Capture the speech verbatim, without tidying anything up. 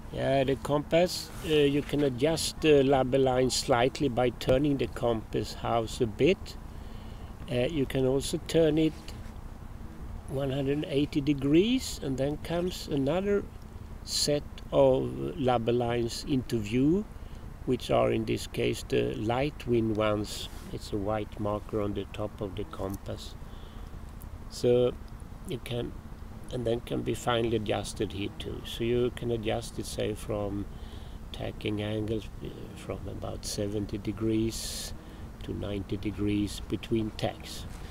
Yeah, the compass, uh, you can adjust the lubber line slightly by turning the compass house a bit. Uh, you can also turn it one hundred eighty degrees, and then comes another set of lubber lines into view, which are in this case the light wind ones. It's a white marker on the top of the compass. So you can, and then can be finely adjusted here too. So you can adjust it, say, from tacking angles from about seventy degrees to ninety degrees between tacks.